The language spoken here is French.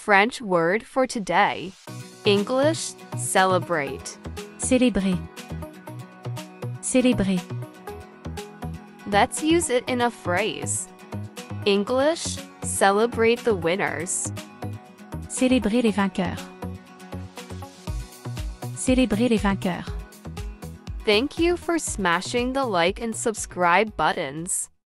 French word for today. English, celebrate. Célébrer. Célébrer. Let's use it in a phrase. English, celebrate the winners. Célébrer les vainqueurs. Célébrer les vainqueurs. Thank you for smashing the like and subscribe buttons.